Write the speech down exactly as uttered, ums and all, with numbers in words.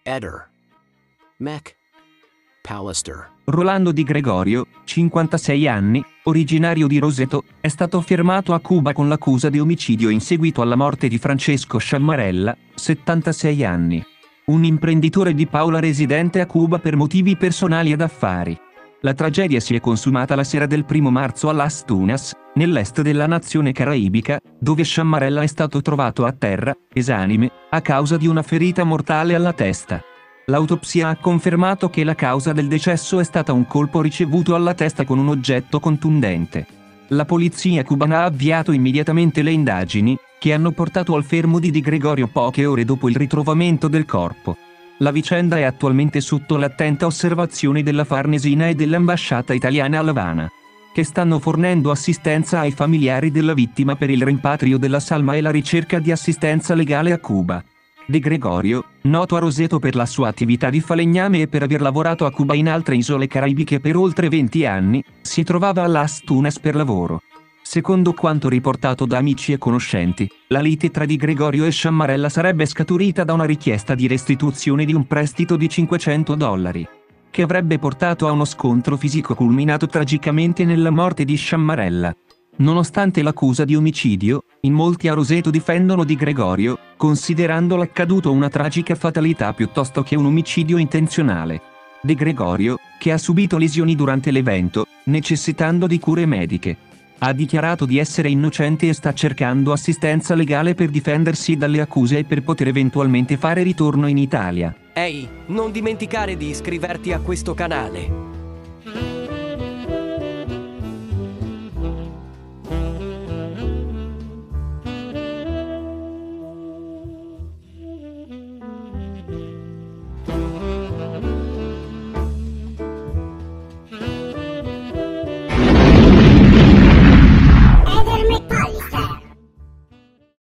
Eder. Mac. Pallister. Rolando Di Gregorio, cinquantasei anni, originario di Roseto, è stato fermato a Cuba con l'accusa di omicidio in seguito alla morte di Francesco Sciammarella, settantasei anni. Un imprenditore di Paula residente a Cuba per motivi personali ed affari. La tragedia si è consumata la sera del primo marzo a Las Tunas, nell'est della nazione caraibica, dove Sciammarella è stato trovato a terra, esanime, a causa di una ferita mortale alla testa. L'autopsia ha confermato che la causa del decesso è stata un colpo ricevuto alla testa con un oggetto contundente. La polizia cubana ha avviato immediatamente le indagini, che hanno portato al fermo di Di Gregorio poche ore dopo il ritrovamento del corpo. La vicenda è attualmente sotto l'attenta osservazione della Farnesina e dell'ambasciata italiana a L'Avana, che stanno fornendo assistenza ai familiari della vittima per il rimpatrio della salma e la ricerca di assistenza legale a Cuba. De Gregorio, noto a Roseto per la sua attività di falegname e per aver lavorato a Cuba in altre isole caraibiche per oltre venti anni, si trovava a Las Tunas per lavoro. Secondo quanto riportato da amici e conoscenti, la lite tra Di Gregorio e Sciammarella sarebbe scaturita da una richiesta di restituzione di un prestito di cinquecento dollari, che avrebbe portato a uno scontro fisico culminato tragicamente nella morte di Sciammarella. Nonostante l'accusa di omicidio, in molti a Roseto difendono Di Gregorio, considerando l'accaduto una tragica fatalità piuttosto che un omicidio intenzionale. De Gregorio, che ha subito lesioni durante l'evento, necessitando di cure mediche, ha dichiarato di essere innocente e sta cercando assistenza legale per difendersi dalle accuse e per poter eventualmente fare ritorno in Italia. Ehi, non dimenticare di iscriverti a questo canale.